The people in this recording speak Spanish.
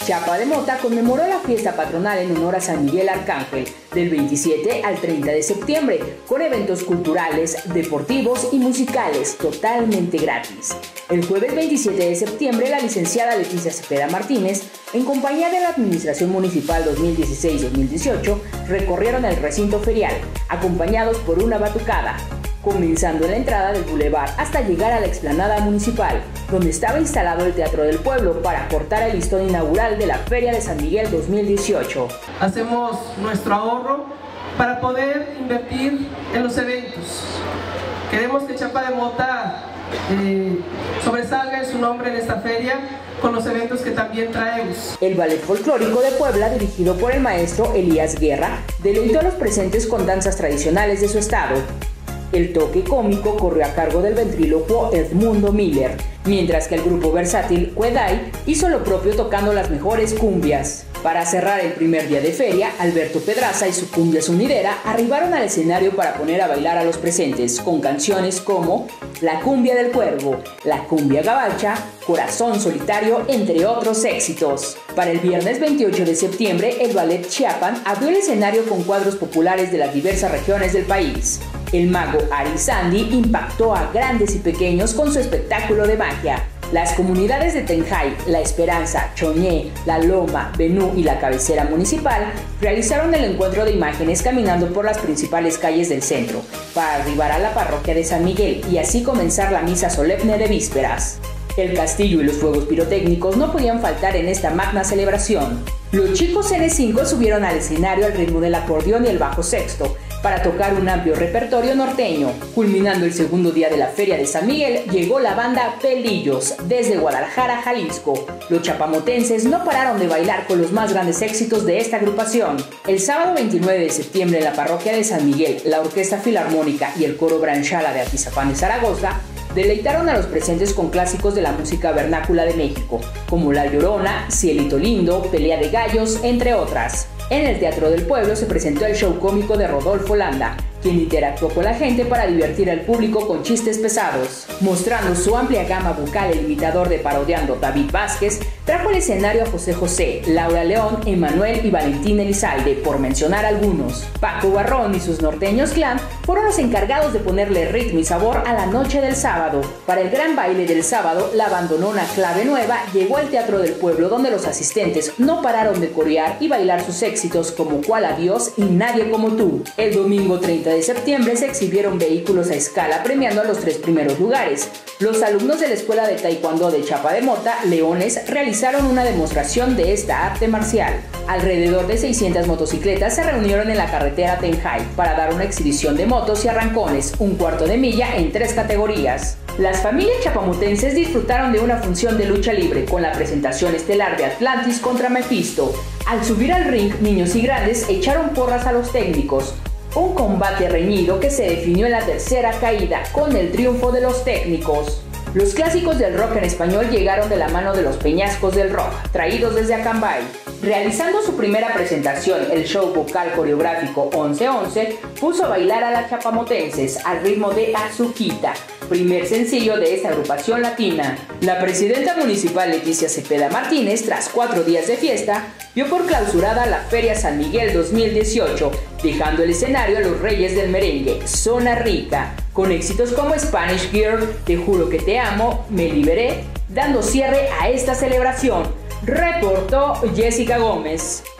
Chiapa de Mota conmemoró la fiesta patronal en honor a San Miguel Arcángel del 27 al 30 de septiembre con eventos culturales, deportivos y musicales totalmente gratis. El jueves 27 de septiembre, la licenciada Leticia Cepeda Martínez, en compañía de la Administración Municipal 2016-2018, recorrieron el recinto ferial, acompañados por una batucada, comenzando en la entrada del bulevar hasta llegar a la explanada municipal, donde estaba instalado el Teatro del Pueblo para cortar el listón inaugural de la Feria de San Miguel 2018. Hacemos nuestro ahorro para poder invertir en los eventos. Queremos que Chiapa de Mota sobresalga en su nombre en esta feria con los eventos que también traemos. El Ballet Folclórico de Puebla, dirigido por el maestro Elías Guerra, deleitó a los presentes con danzas tradicionales de su estado. El toque cómico corrió a cargo del ventrílocuo Edmundo Miller, mientras que el grupo versátil Cueday hizo lo propio tocando las mejores cumbias. Para cerrar el primer día de feria, Alberto Pedraza y su cumbia sonidera arribaron al escenario para poner a bailar a los presentes con canciones como La Cumbia del Cuervo, La Cumbia Gabacha, Corazón Solitario, entre otros éxitos. Para el viernes 28 de septiembre, el Ballet Chiapan abrió el escenario con cuadros populares de las diversas regiones del país. El mago Arizandi impactó a grandes y pequeños con su espectáculo de magia. Las comunidades de Tenjay, La Esperanza, Choñé, La Loma, Benú y la cabecera municipal realizaron el encuentro de imágenes caminando por las principales calles del centro para arribar a la parroquia de San Miguel y así comenzar la misa solemne de vísperas. El castillo y los fuegos pirotécnicos no podían faltar en esta magna celebración. Los chicos N5 subieron al escenario al ritmo del acordeón y el bajo sexto para tocar un amplio repertorio norteño. Culminando el segundo día de la Feria de San Miguel, llegó la banda Pelillos desde Guadalajara, Jalisco. Los chapamotenses no pararon de bailar con los más grandes éxitos de esta agrupación. El sábado 29 de septiembre en la parroquia de San Miguel, la Orquesta Filarmónica y el Coro Branchala de Atizapán de Zaragoza deleitaron a los presentes con clásicos de la música vernácula de México, como La Llorona, Cielito Lindo, Pelea de Gallos, entre otras. En el Teatro del Pueblo se presentó el show cómico de Rodolfo Landa, quien interactuó con la gente para divertir al público con chistes pesados. Mostrando su amplia gama vocal, el imitador de Parodiando David Vázquez trajo al escenario a José José, Laura León, Emanuel y Valentín Elizalde, por mencionar algunos. Paco Barrón y sus norteños clan fueron los encargados de ponerle ritmo y sabor a la noche del sábado. Para el gran baile del sábado, la bandonona Clave Nueva llegó al Teatro del Pueblo, donde los asistentes no pararon de corear y bailar sus éxitos como Cuál Adiós y Nadie Como Tú. El domingo 30 de septiembre se exhibieron vehículos a escala premiando a los 3 primeros lugares. Los alumnos de la Escuela de Taekwondo de Chiapa de Mota, Leones, realizaron una demostración de esta arte marcial. Alrededor de 600 motocicletas se reunieron en la carretera Tenjay para dar una exhibición de motos y arrancones, un cuarto de milla en 3 categorías. Las familias chapamutenses disfrutaron de una función de lucha libre con la presentación estelar de Atlantis contra Mephisto. Al subir al ring, niños y grandes echaron porras a los técnicos. Un combate reñido que se definió en la tercera caída con el triunfo de los técnicos. Los clásicos del rock en español llegaron de la mano de los Peñascos del Rock, traídos desde Acambay. Realizando su primera presentación, el show vocal coreográfico 11-11 puso a bailar a las chapamotenses al ritmo de Azuquita, primer sencillo de esta agrupación latina. La presidenta municipal Leticia Cepeda Martínez, tras 4 días de fiesta, dio por clausurada la Feria San Miguel 2018, dejando el escenario a los reyes del merengue, Zona Rica, con éxitos como Spanish Girl, Te Juro Que Te Amo, Me Liberé, dando cierre a esta celebración. Reportó Jessica Gómez.